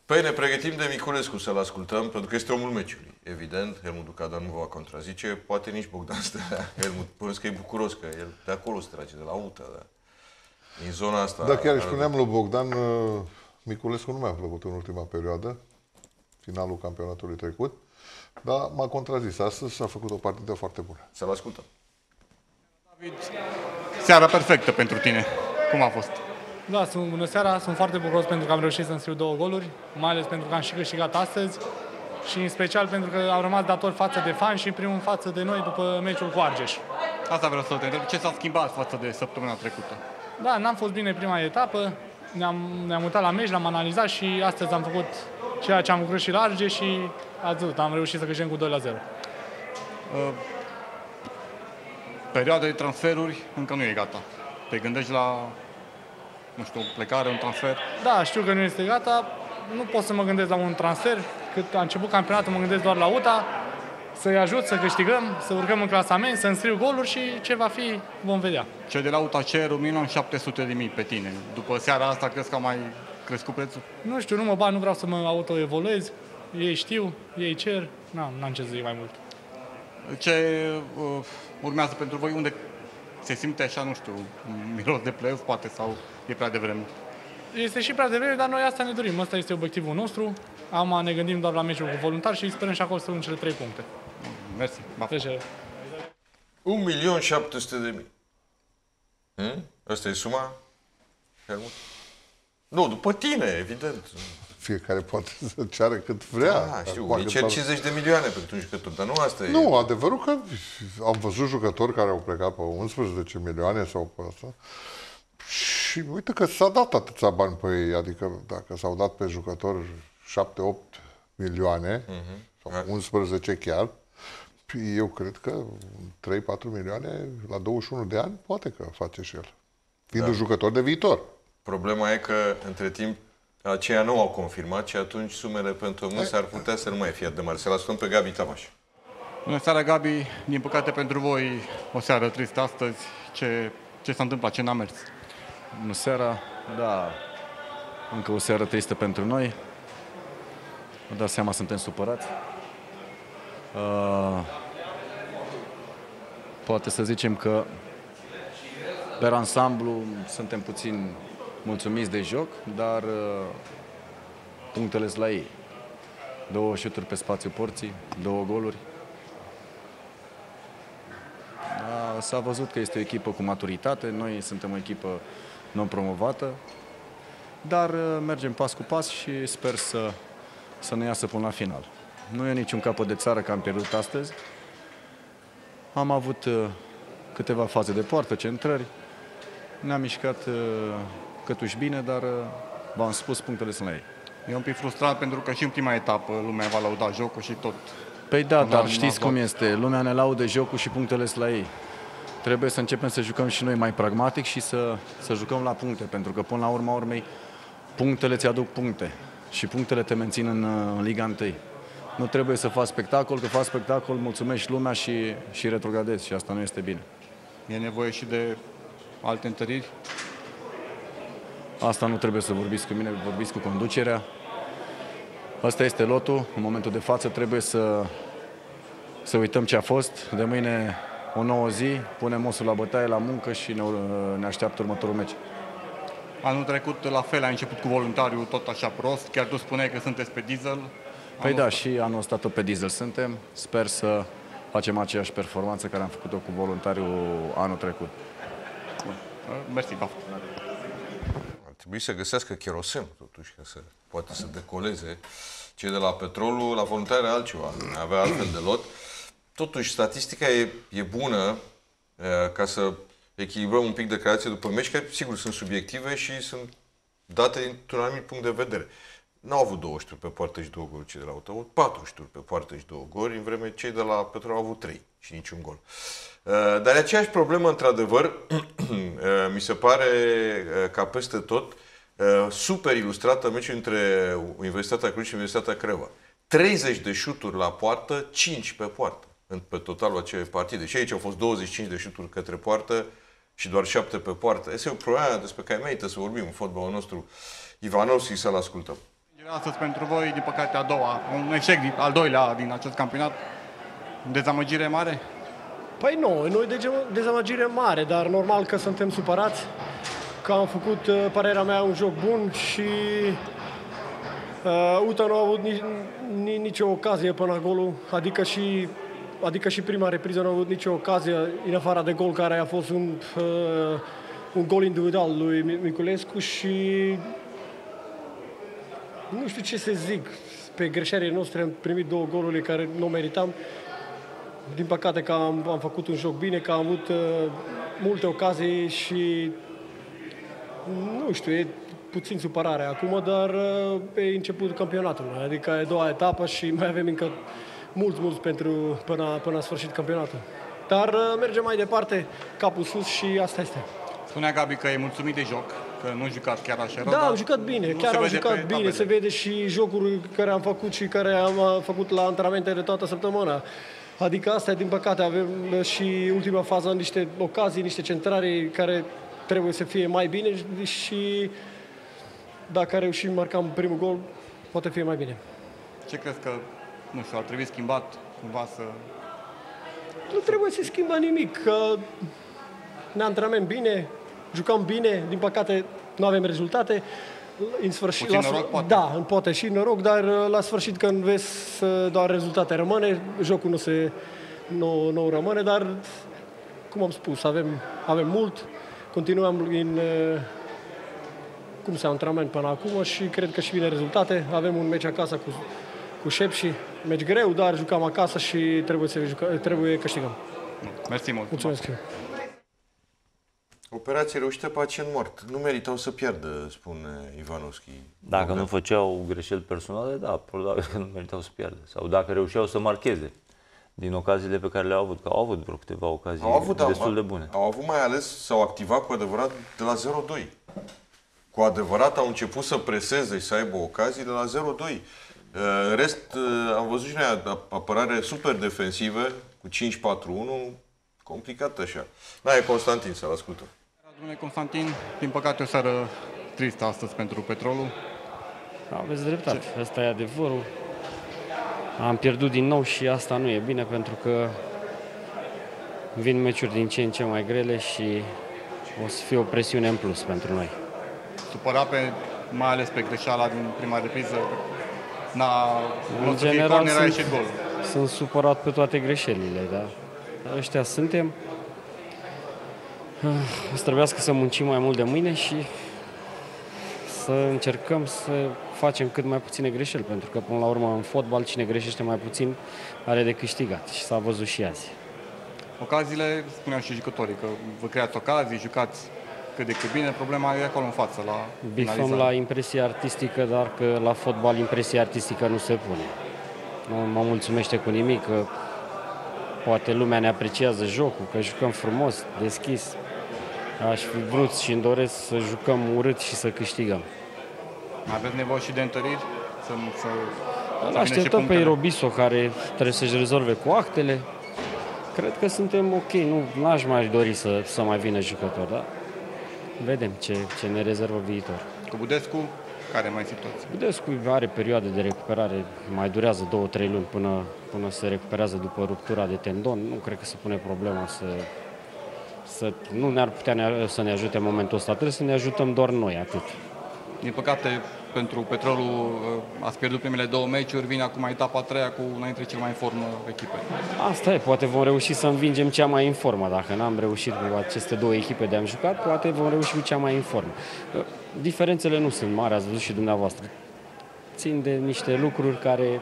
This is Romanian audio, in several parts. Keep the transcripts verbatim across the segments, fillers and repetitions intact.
Păi ne pregătim de Miculescu să-l ascultăm, pentru că este omul meciului. Evident, Helmut Ducada nu va contrazice, poate nici Bogdan Stea. Helmut, până că e bucuros că el de acolo se trage, de la U T A, da. Din zona asta... Da, chiar îi spuneam lui Bogdan, Miculescu nu mi-a plăcut în ultima perioadă, finalul campionatului trecut, dar m-a contrazis. Astăzi s-a făcut o partidă foarte bună. Să-l ascultăm. David, seara perfectă pentru tine. Cum a fost? Da, sunt, bună seara, sunt foarte bucuros pentru că am reușit să înscriu două goluri, mai ales pentru că am și câștigat astăzi și în special pentru că am rămas dator față de fani și în primul față de noi după meciul cu Argeș. Asta vreau să te întreb. Ce s-a schimbat față de săptămâna trecută? Da, n-am fost bine prima etapă, ne-am ne mutat la meci, l-am analizat și astăzi am făcut ceea ce am lucrat și la Argeș și ați văzut, am reușit să câștigăm cu doi la zero. Uh, perioada de transferuri încă nu e gata. Te gândești la, nu știu, plecare, un transfer? Da, știu că nu este gata, nu pot să mă gândesc la un transfer, cât a început campionatul mă gândesc doar la U T A, să-i ajut să câștigăm, să urcăm în clasament, să înscriu goluri și ce va fi vom vedea. Cei de la U T A cer un milion șapte sute de mii pe tine. După seara asta crezi că a mai crescut prețul? Nu știu, nu mă bat, nu vreau să mă autoevoluez, ei știu, ei cer, n-am ce să zic mai mult. Ce uh, urmează pentru voi? Unde se simte așa, nu știu, miros de play-off poate sau e prea devreme? Este și prea devreme, dar noi asta ne dorim. Asta este obiectivul nostru. Acum ne gândim doar la meciul cu voluntari și sperăm și acolo să luăm cele trei puncte. Mersi. un milion șapte sute de mii. Hmm? Asta e suma? Helmut? Nu, după tine, evident. Fiecare poate să ceară cât vrea. Da, știu, îi cer cincizeci de milioane pentru un jucător, dar nu asta e. Nu, adevărul că am văzut jucători care au plecat pe unsprezece milioane sau pe asta. Și uite că s-a dat atâția bani pe ei, adică dacă s-au dat pe jucători șapte opt milioane, uh-huh. sau unsprezece chiar, eu cred că trei patru milioane la douăzeci și unu de ani poate că face și el. Fiind da. un jucător de viitor. Problema e că între timp aceia nu au confirmat și atunci sumele pentru mulți ar putea să nu mai fie de mari. Să-l ascultăm pe Gabi Tamaș. Bună seara, Gabi. Din păcate pentru voi o seară tristă astăzi. Ce, ce s-a întâmplat? Ce n-a mers? Bună seara. Da, încă o seară tristă pentru noi. Vă dați seama, suntem supărați. Uh, poate să zicem că pe ansamblu suntem puțin mulțumiți de joc, dar uh, punctele sunt la ei. Două șuturi pe spațiu porții, două goluri. Uh, S-a văzut că este o echipă cu maturitate, noi suntem o echipă non-promovată, dar uh, mergem pas cu pas și sper să, să ne iasă până la final. Nu e niciun capăt de țară că am pierdut astăzi. Am avut uh, câteva faze de poartă, centrări. Ne-am mișcat uh, câtuși bine, dar uh, v-am spus, punctele sunt la ei. E un pic frustrant pentru că și în prima etapă lumea va lauda jocul și tot. Păi da, dar știți cum este. Lumea ne laudă jocul și punctele sunt la ei. Trebuie să începem să jucăm și noi mai pragmatic și să, să jucăm la puncte, pentru că până la urma urmei punctele ți aduc puncte și punctele te mențin în, în Liga unu. Nu trebuie să faci spectacol, că faci spectacol, mulțumești lumea și, și retrogradezi și asta nu este bine. E nevoie și de alte întăriri? Asta nu trebuie să vorbiți cu mine, vorbiți cu conducerea. Asta este lotul. În momentul de față trebuie să, să uităm ce a fost. De mâine o nouă zi, punem osul la bătaie, la muncă și ne, ne așteaptă următorul meci. Anul trecut, la fel, a început cu voluntariul tot așa prost. Chiar tu spuneai că sunteți pe diesel. Păi da, și anul ăsta tot pe diesel suntem. Sper să facem aceeași performanță care am făcut-o cu voluntariul anul trecut. Mersi, Baf. Ar trebui să găsească cherosen, totuși, ca să poate să decoleze. Cei de la petrolul, la voluntari altceva, avea altfel de lot. Totuși, statistica e, e bună e, ca să echilibrăm un pic de creație după meci, care, sigur, sunt subiective și sunt date dintr-un anumit punct de vedere. N-au avut două șuturi pe poartă și două goluri cei de la U T A, au avut patru șuturi pe poartă și două goluri, în vreme cei de la Petrol au avut trei și niciun gol. Dar e aceeași problemă, într-adevăr, mi se pare ca peste tot, super ilustrată meciul între Universitatea Cluj și Universitatea Craiova. treizeci de șuturi la poartă, cinci pe poartă, pe totalul acelei partide. Și aici au fost douăzeci și cinci de șuturi către poartă și doar șapte pe poartă. Este o problemă despre care merită să vorbim în fotbalul nostru. Ivanovski, să-l ascultăm. E Astăzi pentru voi, din păcate, a doua, un eșec al doilea din acest campionat. Dezamăgire mare? Păi nu, nu e dezamăgire mare, dar normal că suntem supărați, că am făcut, părerea mea, un joc bun și uh, U T A nu a avut nici, nici, nicio ocazie până la golul, adică și, adică și prima repriză nu a avut nicio ocazie, în afară de gol care a fost un, uh, un gol individual lui Miculescu și nu știu ce să zic, pe greșelile noastre am primit două goluri care nu meritam. Din păcate că am, am făcut un joc bine, că am avut uh, multe ocazii și nu știu, e puțin supărare acum, dar uh, e începutul campionatului, adică e a doua etapă și mai avem încă mulți, mulți pentru până, până la sfârșit campionatul. Dar uh, mergem mai departe, capul sus și asta este. Spunea Gabi că e mulțumit de joc, că nu jucat chiar așa rău. Da, am jucat bine, chiar am jucat bine, tabele. Se vede și jocul care am făcut și care am făcut la antrenamentele toată săptămâna. Adică asta, din păcate, avem și ultima fază niște ocazii, niște centrare care trebuie să fie mai bine și dacă reușim marcăm primul gol, poate fi mai bine. Ce crezi că, nu știu, ar trebui schimbat cumva să... Nu trebuie să schimbăm nimic, că ne antrenăm bine, jucăm bine, din păcate nu avem rezultate. În sfârșit, Puțin la, noroc, poate. Da, poate și noroc, dar la sfârșit când vezi doar rezultate rămâne, jocul nu se nu, nu rămâne, dar cum am spus, avem, avem mult, continuăm în cum se antrenament până acum și cred că și vine rezultate. Avem un meci acasă cu, cu Șepși, meci greu, dar jucăm acasă și trebuie să juca, trebuie câștigăm. Mersi mult. Mulțumesc. Operație reușită, pacient mort. Nu meritau să piardă, spune Ivanovski. Dacă nu făceau greșeli personale, da, probabil că nu meritau să piardă. Sau dacă reușeau să marcheze din ocaziile pe care le-au avut, că au avut vreo câteva ocazii au avut, destul da, de bune. Au avut mai ales, s-au activat cu adevărat de la zero doi. Cu adevărat au început să preseze și să aibă ocazii de la zero doi. În rest, am văzut și noi apărare super defensivă, cu cinci patru unu, complicată așa. Da, e Constantin, să-l ascultăm. Domnule Constantin, din păcate o seară tristă astăzi pentru Petrolul. Aveți dreptate, asta e adevărul. Am pierdut din nou și asta nu e bine, pentru că vin meciuri din ce în ce mai grele și o să fie o presiune în plus pentru noi. Supărat pe, mai ales pe greșeala din prima repriză, n-a în general sunt, ieșit gol. Sunt supărat pe toate greșelile, dar ăștia suntem. O să trebuiască să muncim mai mult de mâine și să încercăm să facem cât mai puține greșeli, pentru că până la urmă în fotbal cine greșește mai puțin are de câștigat și s-a văzut și azi. Ocaziile, spuneau și jucătorii, că vă creați ocazii, jucați cât de cât bine, problema e acolo în față, la Bifăm la impresia artistică, dar că la fotbal impresia artistică nu se pune. Nu mă mulțumește cu nimic, că poate lumea ne apreciază jocul, că jucăm frumos, deschis. Aș fi vrut și îmi doresc să jucăm urât și să câștigăm. Aveți nevoie și de întăriri? Să, să, să așteptăm pe Irobiso, care trebuie să-și rezolve cu actele. Cred că suntem ok, nu aș mai dori să, să mai vină jucători, da? Vedem ce, ce ne rezervă viitor. Cu Budescu, care mai situație? Budescu are perioade de recuperare, mai durează două trei luni până, până se recuperează după ruptura de tendon. Nu cred că se pune problema să... să nu ne-ar putea ne, să ne ajute în momentul ăsta, trebuie să ne ajutăm doar noi, atât. Din păcate, pentru Petrolul ați pierdut primele două meciuri, vine acum etapa a treia cu una dintre cele mai în formă echipe. Asta e, poate vom reuși să învingem cea mai în formă. Dacă n-am reușit cu aceste două echipe de am jucat, poate vom reuși cu cea mai în formă. Diferențele nu sunt mari, ați văzut și dumneavoastră. Țin de niște lucruri care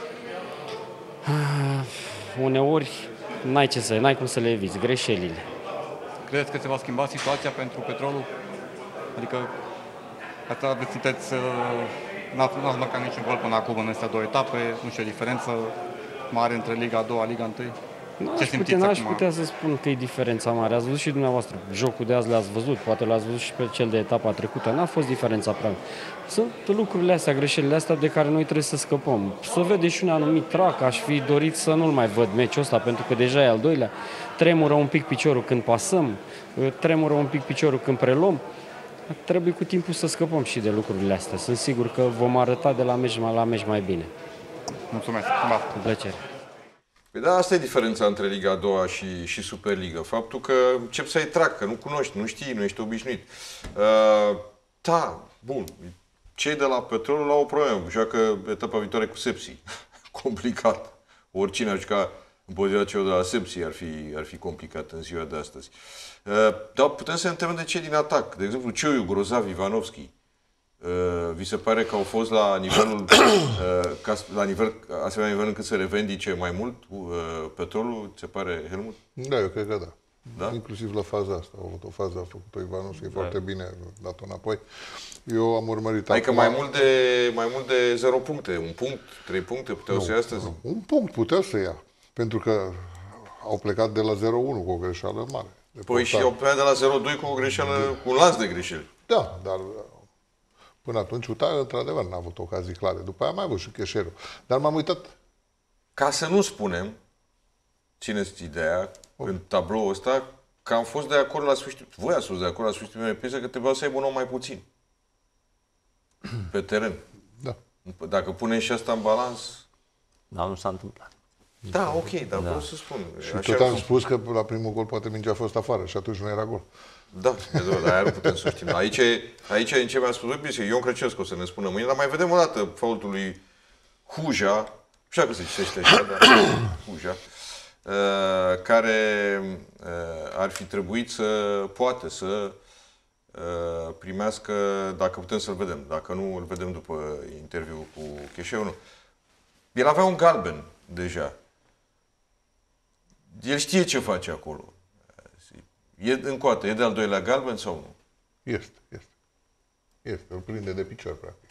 uneori n-ai ce să, n-ai cum să le eviți, greșelile. Credeți că se va schimba situația pentru Petrolul? Adică Asta sunteți, n-ați marcat niciun gol până acum în astea două etape, nu știu, o diferență mare între Liga a doua, Liga unu. Ce simțiți acum? N-aș putea să spun că e diferența mare. Ați văzut și dumneavoastră, jocul de azi l-ați văzut, poate l-ați văzut și pe cel de etapa trecută. N-a fost diferența prea. Sunt lucrurile astea, greșelile astea de care noi trebuie să scăpăm. Să vede și un anumit trac, aș fi dorit să nu-l mai văd meciul ăsta, pentru că deja e al doilea. Tremură un pic piciorul când pasăm, tremură un pic piciorul când preluăm. Trebuie cu timpul să scăpăm și de lucrurile astea. Sunt sigur că vom arăta de la meci la meci mai bine. Mulțumesc. Da. Cu plăcere. Păi da, asta e diferența între Liga a doua și, și Superliga. Faptul că încep să ai trac, că nu cunoști, nu știi, nu ești obișnuit. Uh, da, bun. Cei de la Petrolul au o problemă. Joacă etapa viitoare cu Sepsi. Complicat. Oricine ar juca împotriva celor de la Sepsi ar fi, ar fi complicat în ziua de astăzi. Uh, dar putem să ne întrebăm de cei din atac. De exemplu, Cioiu, Grozav, Ivanovski. Uh, vi se pare că au fost la nivelul, uh, ca, la nivel, asemenea nivel încât să revendice mai mult uh, Petrolul? Se pare, Helmut? Da, eu cred că da. Da? Inclusiv la faza asta. Au avut o fază, a făcut-o Ivanovski, da. Foarte bine, dat-o înapoi. Eu am urmărit... Adică acum... mai mult de mai mult de zero puncte, un punct, trei puncte puteau nu, să ia astăzi? Nu. Un punct puteau să ia, pentru că au plecat de la zero unu cu o greșeală mare. Păi și au plecat de la zero doi cu o greșeală, de... cu un lanț de greșeli. Da, dar până atunci Uta, într-adevăr, n-a avut ocazii clare. După aia a mai avut și Cheșerul. Dar m-am uitat... Ca să nu spunem, țineți ideea, oh. în tabloul ăsta, că am fost de acord la sfârșit, voi ați fost de acord la sfârșitul primei epizode că trebuia să aibă un om mai puțin. Pe teren. Da. Dacă punem și asta în balans... Da, nu s-a întâmplat. Da, ok, dar da. vreau să spun. Și așa tot am spus că la primul gol poate mingea a fost afară și atunci nu era gol. Da, dar aia nu putem să știm. Aici, aici în ce mi-a spus bine, Ion Crăciunescu o să ne spună mâine, dar mai vedem o dată faultul lui Huja, știu că se citește așa, dar Huja, uh, care uh, ar fi trebuit să poate să uh, primească, dacă putem să-l vedem, dacă nu îl vedem după interviul cu Cheșeu, nu. El avea un galben deja. El știe ce face acolo. E încă o dată, e de al doilea galben sau nu? Este, este. Este, îl prinde de picior, practic.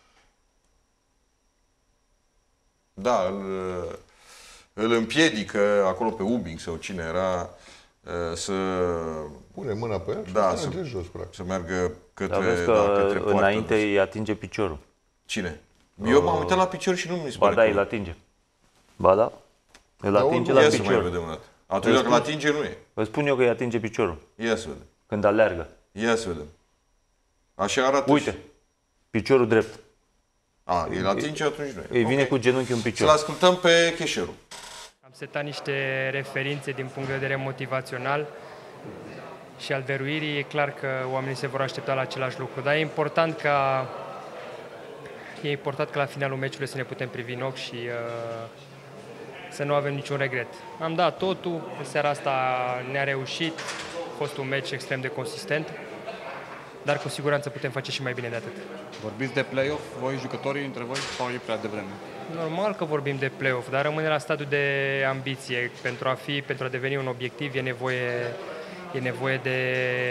Da, îl, îl împiedică acolo pe Ubing sau cine era să... Pune mâna pe el și da, să, să, jos, practic. să meargă către, Dar vezi că da, către poartă. înainte îi atinge piciorul. Cine? Eu m-am uitat la picior și nu mi se pare. Ba da, îl atinge. Ba da, îl da, atinge la picior. Ia să mai vedem o dată. Atunci dacă îl atinge, nu e. Vă spun eu că îi atinge piciorul. Ia să vedem. Când aleargă. Ia să vedem. Așa arată. Uite, și... piciorul drept. A, el atinge, atunci nu e. Îi vine okay. cu genunchiul în picior. Să-l ascultăm pe Cheșeru. Am setat niște referințe din punct de vedere motivațional și al dăruirii. E clar că oamenii se vor aștepta la același lucru, dar e important ca e important ca la finalul meciului să ne putem privi în ochi și uh, să nu avem niciun regret. Am dat totul, în seara asta ne-a reușit, a fost un meci extrem de consistent, dar cu siguranță putem face și mai bine de atât. Vorbiți de play-off, voi, jucătorii, între voi, sau e prea devreme? Normal că vorbim de play-off, dar rămâne la stadiul de ambiție. Pentru a fi, pentru a deveni un obiectiv, e nevoie, e nevoie de,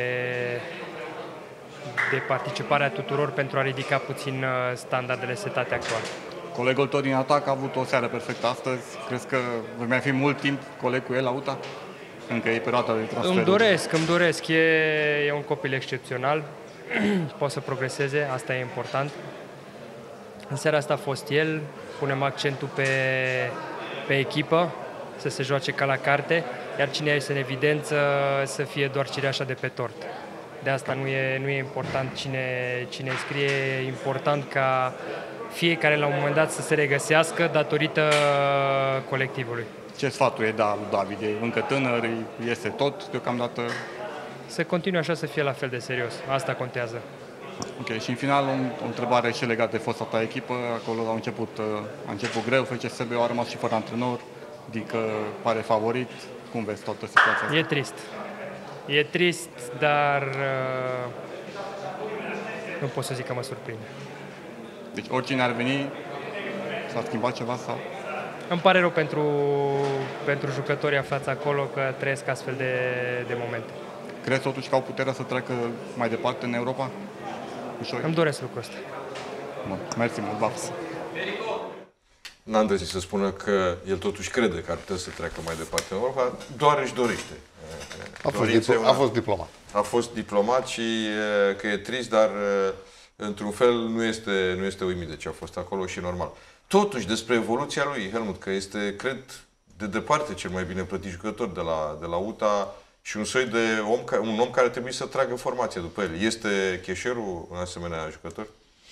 de participarea tuturor pentru a ridica puțin standardele setate actuale. Colegul tău din atac a avut o seară perfectă astăzi. Crezi că vei mai fi mult timp coleg cu el la U T A? Încă e perioada de transfer. Îmi doresc, îmi doresc. E, e un copil excepțional. Poate să progreseze, asta e important. În seara asta a fost el. Punem accentul pe, pe echipă, să se joace ca la carte, iar cine este în evidență să fie doar cireașa de pe tort. De asta nu e, nu e important cine, cine scrie, e important ca fiecare la un moment dat să se regăsească datorită colectivului. Ce sfatul e da lui David? E încă tânăr, iese tot deocamdată? Să continue așa, să fie la fel de serios. Asta contează. Ok, și în final o, o întrebare și legată de fosta ta echipă. Acolo a început, a început greu, F C S B a rămas și fără antrenor, adică pare favorit. Cum vezi toată situația asta? E trist. E trist, dar uh, nu pot să zic că mă surprinde. Deci oricine ar veni, s-a schimbat ceva sau? Îmi pare rău pentru, pentru jucătorii aflați acolo că trăiesc astfel de, de momente. Crezi totuși că au puterea să treacă mai departe în Europa? Ușor. Îmi doresc lucrul ăsta. Bun, mersi mult, Bafs. N-am îndrăznit să spună că el totuși crede că ar putea să treacă mai departe în Europa, doar își dorește. A fost, diplo- a fost diplomat. A fost diplomat și că e trist, dar într-un fel nu este, nu este uimit de ce a fost acolo și normal. Totuși, despre evoluția lui, Helmut, că este, cred, de departe cel mai bine plătit jucător de la, de la U T A și un soi de om, un om care trebuie să tragă formația după el. Este Cheșerul un asemenea jucător?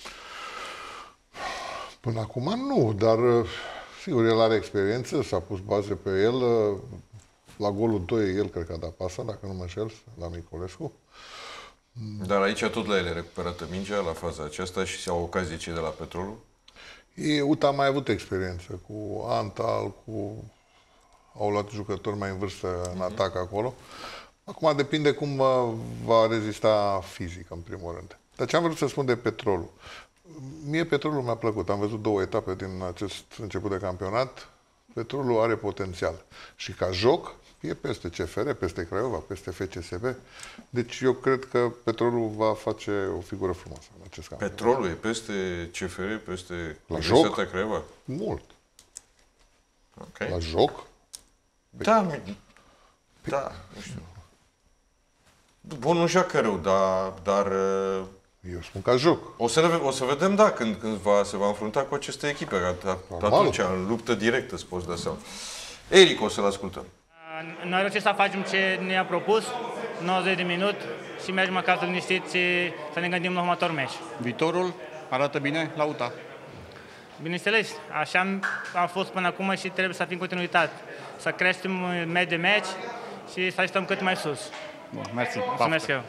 Până acum nu, dar sigur, el are experiență, s-a pus baze pe el. La golul doi, el cred că a dat pasa, dacă nu mă înșel, la Miculescu. Dar aici tot la el e recuperată mingea, la faza aceasta, și au ocazie cei de la Petrolul? E, U T A a mai avut experiență cu Antal, cu... au luat jucători mai în vârstă în uh-huh. atac acolo. Acum depinde cum va rezista fizic, în primul rând. Dar ce am vrut să spun de Petrolul? Mie Petrolul mi-a plăcut. Am văzut două etape din acest început de campionat. Petrolul are potențial. Și ca joc, e peste C F R, peste Craiova, peste F C S B. Deci eu cred că Petrolul va face o figură frumoasă în acest campionat. Petrolul e peste C F R, peste la joc? Craiova? Mult. Okay. La joc? Da, da, nu știu. Bun, nu joacă rău, dar... dar eu spun ca joc. O să, o să vedem, da, când, când va, se va înfrunta cu aceste echipe. Atunci, în luptă directă, îți poți da seama. Eric, o să-l ascultăm. Noi reușim să facem ce ne-a propus, nouăzeci de minute, și mergem acasă liniștiți și să ne gândim la următorul meci. Viitorul arată bine la U T A. Bineînțeles, așa am fost până acum și trebuie să fim continuitate. Să creștem meci de meci și să stăm cât mai sus. Bun, mersi. Mulțumesc eu.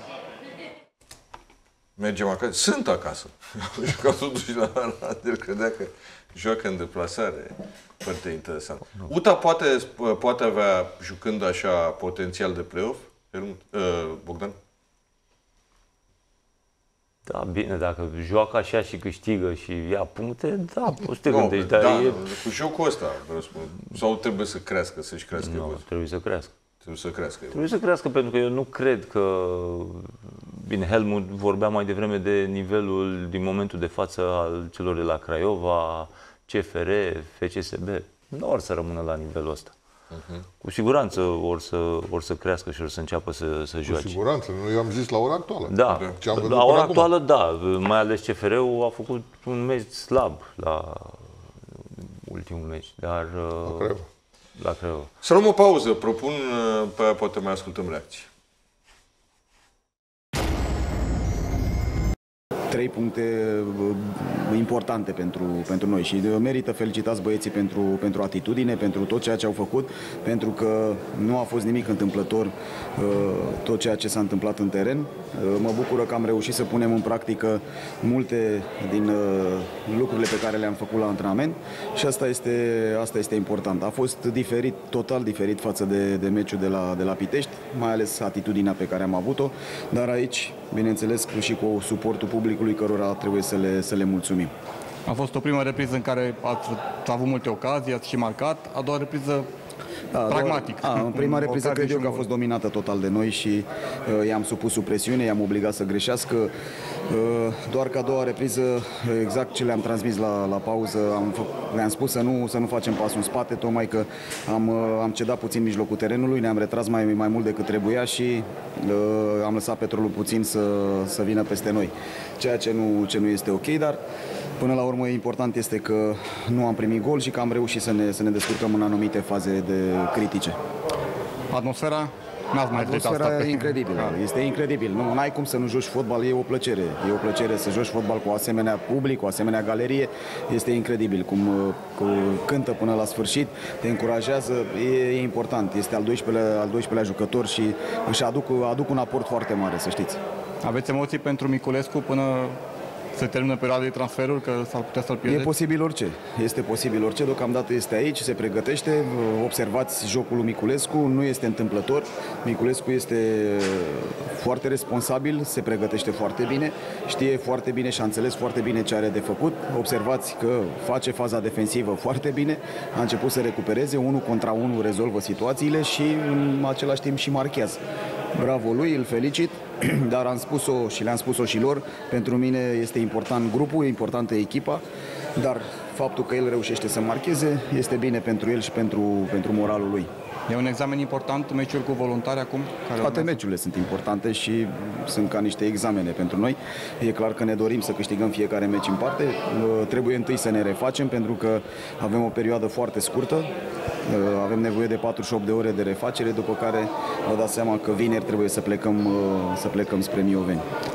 Mergem acasă. Sunt acasă. Jucau totuși la Arad, credea că joacă în deplasare. Foarte interesant. U T A poate, poate avea, jucând așa, potențial de play-off? Bogdan? Da, bine, dacă joacă așa și câștigă și ia puncte, da, poți să te no, gândești. Dar da, e... cu jocul ăsta, vreau să spun. Sau trebuie să crească, să-și crească? Nu, no, trebuie să crească. Trebuie să crească. Trebuie să crească, pentru că eu nu cred că... Bine, Helmut vorbea mai devreme de nivelul din momentul de față al celor de la Craiova, C F R, F C S B. Nu or să rămână la nivelul ăsta. Uh-huh. Cu siguranță or să, or să crească și or să înceapă să, să joace. Cu siguranță, eu am zis la ora actuală. Da, la ora actuală, da. Mai ales C F R-ul a făcut un meci slab la ultimul meci, dar... La Craiova. La Craiova. Să luăm o pauză, propun, pe aia poate mai ascultăm reacții. Trei puncte importante pentru, pentru noi și merită felicitați băieții pentru, pentru atitudine, pentru tot ceea ce au făcut, pentru că nu a fost nimic întâmplător tot ceea ce s-a întâmplat în teren. Mă bucură că am reușit să punem în practică multe din lucrurile pe care le-am făcut la antrenament și asta este, asta este important. A fost diferit, total diferit față de, de meciul de la, de la Pitești, mai ales atitudinea pe care am avut-o, dar aici, bineînțeles, și cu suportul publicului cărora trebuie să le, să le mulțumim. A fost o primă repriză în care ați avut multe ocazii, ați și marcat, a doua repriză da, pragmatic. A, în prima repriză cred eu că a fost dominată total de noi și uh, i-am supus sub presiune, i-am obligat să greșească. Uh, doar că a doua repriză, exact ce le-am transmis la, la pauză, le-am spus să nu, să nu facem pasul în spate, tocmai că am, uh, am cedat puțin mijlocul terenului, ne-am retras mai, mai mult decât trebuia și uh, am lăsat Petrolul puțin să, să vină peste noi. Ceea ce nu, ce nu este ok, dar până la urmă important este că nu am primit gol și că am reușit să ne, să ne descurcăm în anumite faze de critice. Atmosfera? N-ați mai Atmosfera e incredibilă, este incredibil. Nu ai cum să nu joci fotbal, e o plăcere. E o plăcere să joci fotbal cu asemenea public, cu asemenea galerie. Este incredibil cum, cum cântă până la sfârșit, te încurajează, e, e important. Este al doisprezecelea, al doisprezecelea jucător și își aduc, aduc un aport foarte mare, să știți. Aveți emoții pentru Miculescu până se termină perioada de transferuri, că s-ar putea să-l pierdeți? E posibil orice. Este posibil orice. Deocamdată este aici, se pregătește. Observați jocul lui Miculescu, nu este întâmplător. Miculescu este foarte responsabil, se pregătește foarte bine, știe foarte bine și a înțeles foarte bine ce are de făcut. Observați că face faza defensivă foarte bine, a început să recupereze, unul contra unul rezolvă situațiile și în același timp și marchează. Bravo lui, îl felicit, dar am spus-o și le-am spus-o și lor, pentru mine este important grupul, e importantă echipa, dar faptul că el reușește să marcheze este bine pentru el și pentru, pentru moralul lui. E un examen important, meciuri cu voluntari acum? Care Toate meciurile sunt importante și sunt ca niște examene pentru noi. E clar că ne dorim să câștigăm fiecare meci în parte. Trebuie întâi să ne refacem pentru că avem o perioadă foarte scurtă Avem nevoie de patruzeci și opt de ore de refacere, după care vă dați seama că vineri trebuie să plecăm, să plecăm spre Mioveni.